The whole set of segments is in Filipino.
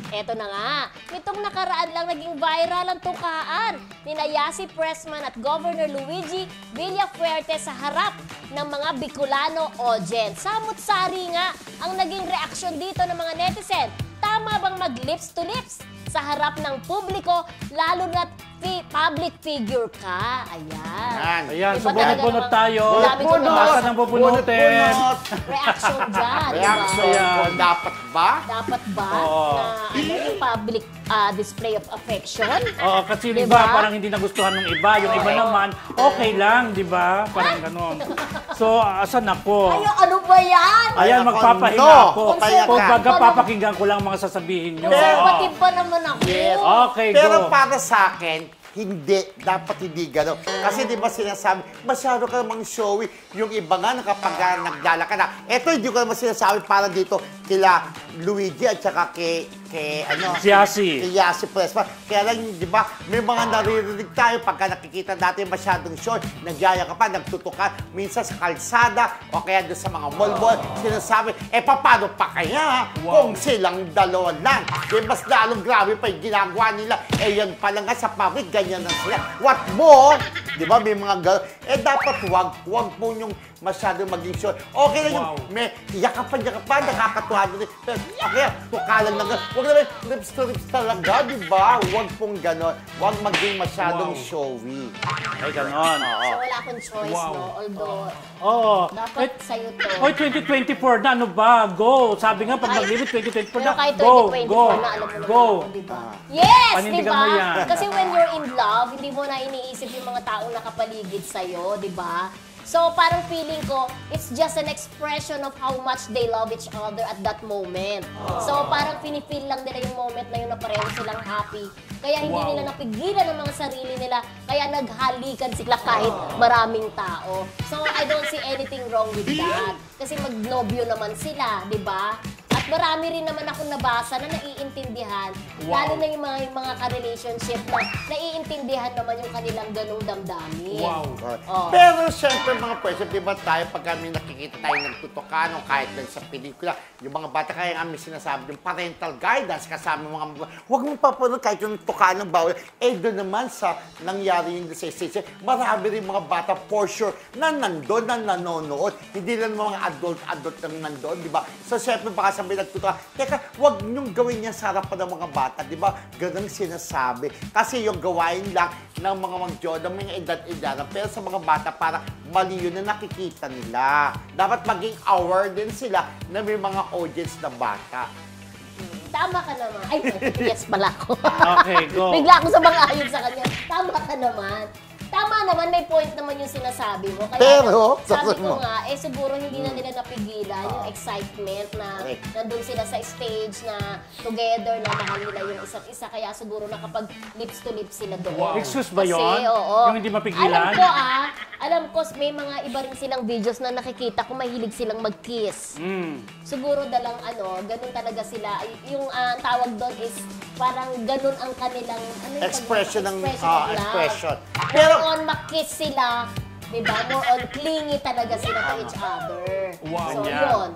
Eto na nga, nitong nakaraan lang naging viral ang tukaan ni Yasi Pressman at Governor Luigi Villafuerte sa harap ng mga Bicolano audience. Samut-sari nga ang naging reaksyon dito ng mga netizen. Tama bang mag-lips to lips sa harap ng publiko, lalo na't public figure ka? Ayan. Ayan, Diba so bunot-bunot tayo. Bunot-bunot. Basta nang bubunutin. Reaction dyan, Reaction. diba? Dapat ba? Dapat ba Oo. na yung public display of affection? Oo, kasi Diba? diba, parang hindi nagustuhan ng iba. Yung iba naman, okay lang, di ba? Parang ganon. So, asan ako? Ay, ano ba yan? Ayan, Ay, ako, magpapahinga no. ako. Papahinga ka. Kumbaga, papakinggan ko lang mga sasabihin nyo. Conservative pa naman ako. Yes. Okay, Pero go. para sa akin, dapat hindi gano'n. Kasi di ba sinasabi, masyado ka namang showy. Yung iba nga, kapag nagdala ka na, eto hindi ko naman sinasabi para dito kila Luigi at saka kay Yasi. Kay Yasi Pressman. Kaya lang, di ba, may mga naririnig tayo pagka nakikita natin masyadong show, nagyaya ka pa, nagtutukan, minsan sa kalsada, o kaya doon sa mga mall-mall, sinasabi, paano pa kaya kung silang dalawa lang? Di mas lalong grabe pa yung ginagawa nila. Yan pala nga sa public, ganyan na sila. What more? Di ba, may mga gano'n. Dapat wag po yung masyadong maging show. Okay lang yung may yakapan, nakakatuwa doon. Pero okay, tukalan lang. Huwag naman lips to lips talaga, di ba? Huwag pong gano'n. Huwag maging masyadong showy. Ay, ganon. So, wala akong choice, no? Although, Oo. dapat sa'yo to. Oy, 2024 na, ano ba? Go! Sabi nga, pag nag-limit 2024 na, Pero kahit go, 2024 go, na, alam mo naman go. ako, diba? Yes, Panindigan diba? mo yan. Kasi when you're in love, hindi mo na iniisip yung mga taong nakapaligid sa'yo, diba? So, parang feeling ko, it's just an expression of how much they love each other at that moment. So, parang pinifeel lang nila yung moment na yun na pareho silang happy. Kaya hindi nila napigilan ang mga sarili nila. Kaya naghalikan sila kahit maraming tao. So, I don't see anything wrong with that. Kasi magnobyo naman sila, di ba? At marami rin naman akong nabasa na naiintindihan. Lalo na yung mga ka-relationship na naiintindihan naman yung kanilang ganong damdamin. Pero syempre mga person, di ba tayo pag kami nakikita tayo nagtutukan o kahit lang sa pelikula, yung mga bata kaya kami sinasabi yung parental guidance kasama mga huwag mong papanood kahit yung tukan ng bawal. Doon naman sa nangyari yung sa station, marami rin mga bata for sure na nandun, na nanonood. Hindi lang mga adult lang nandun, di ba? So syempre baka sabi nagtutukan, teka, huwag niyong gawin yan sa harapan ng mga bata, di ba? Ganun sinasabi. Kasi yung gawain lang ng mga magjoda, mga edad-edad, pero sa mga bata, para mali yun na nakikita nila. Dapat maging aware din sila na may mga audience na bata. Tama ka naman. Ay, yes pala ako. Okay, go. Bigla ako sa mga ayon sa kanya. Tama ka naman. Tama naman, may point naman yung sinasabi mo. Kaya Pero, sabi ko nga, siguro hindi na nila napigilan yung excitement na nandun sila sa stage na together, na mahal nila yung isa't isa. Kaya siguro nakapag lips to lips sila doon. Excuse ba yun? Kasi, oo. Yung hindi mapigilan? Alam ko, may mga iba rin silang videos na nakikita kung mahilig silang mag-kiss. Siguro dalang ganun talaga sila. Yung tawag doon is parang ganun ang kanilang Expression ng love. expression. Pero on makiss sila, diba? More on clingy talaga sila to each other. So, yun.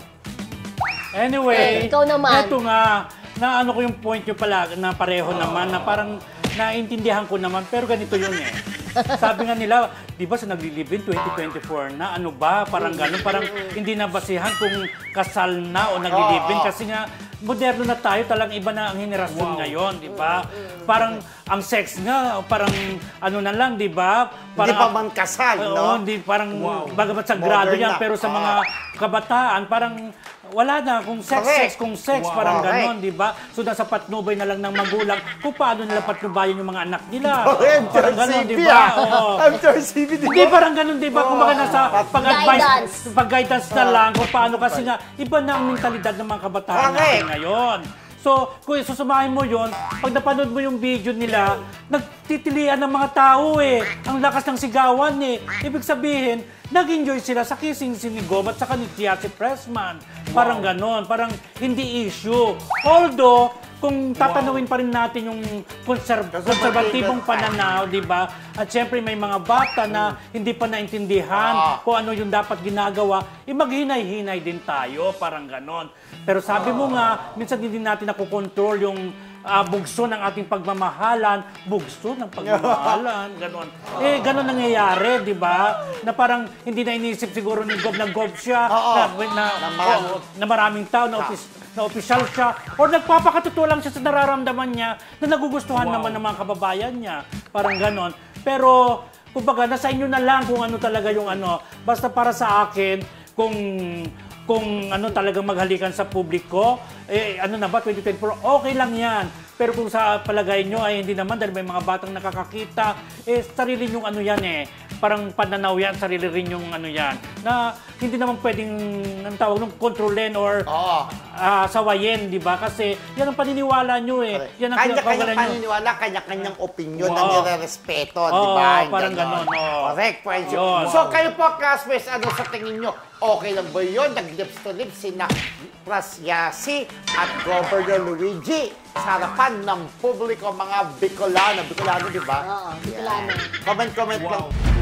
Anyway, ikaw naman. Eto nga, na ano ko yung point nyo pala, na pareho naman, na parang naintindihan ko naman, pero ganito yun eh. Sabi nga nila, di ba sa naglilibin 2024 na, ano ba, parang gano'n, parang hindi na basihan kung kasal na o naglilibin, kasi nga, moderno na tayo, talang iba na ang henerasyon ngayon, di ba? Parang ang sex nga, parang ano na lang, di ba? Hindi pa man kasal, no? Oo, parang bagamat sagrado yan, pero sa mga kabataan, parang wala na, kung sex, parang gano'n, di ba? So, nasa patnubay na lang ng magulang kung paano nila patnubayan yung mga anak nila. Parang gano'n, di ba? Hindi, parang gano'n, di ba? Kung baka nasa pag-advise, pag-guidance na lang kung paano, kasi nga, iba na ang mentalidad ng mga kabataan natin ngayon. So, kung susumahin mo yun, pag napanood mo yung video nila, nagtitilian ng mga tao eh. Ang lakas ng sigawan eh. Ibig sabihin, nag-enjoy sila sa kissing ni Gom at saka ni Yasi Pressman. Parang ganon, parang hindi issue. Although, kung tatanawin pa rin natin yung konserbatibong pananaw, di ba? At syempre may mga bata na hindi pa naintindihan kung ano yung dapat ginagawa, maghinay-hinay din tayo, parang ganon. Pero sabi mo nga, minsan hindi natin nakokontrol yung bugso ng ating pagmamahalan, bugso ng pagmamahalan, ganon. Ganon nangyayari, di ba? Na parang hindi na iniisip siguro ni Gob na Gob siya, na maraming tao, na opisyal siya, or nagpapakatotoo lang siya sa nararamdaman niya na nagugustuhan naman ng mga kababayan niya. Parang ganon. Pero, kumbaga, nasa inyo na lang kung ano talaga yung ano. Basta para sa akin, kung ano talagang maghalikan sa publiko, ano na ba, 2024, okay lang yan. Pero kung sa palagay nyo ay hindi naman dahil may mga batang nakakakita, sarili yung ano yan parang pananaw yan, sarili rin yung ano yan, na hindi naman pwedeng, ang tawag nung, kontrolin or sawayin, di ba? Kasi yan ang paniniwala nyo Yan ang kanya-kanyang paniniwala, kanya-kanyang opinion na nire-respeto, di ba? Parang ganon. Correct, friendship. So kayo po, classmates, ano sa tingin nyo? Okay lang ba yun? Nag-lips to lips sina Prasyasi at Governor Luigi sa harapan ng publiko, mga Bicolano, di ba? Oo, Bicolano. Comment lang.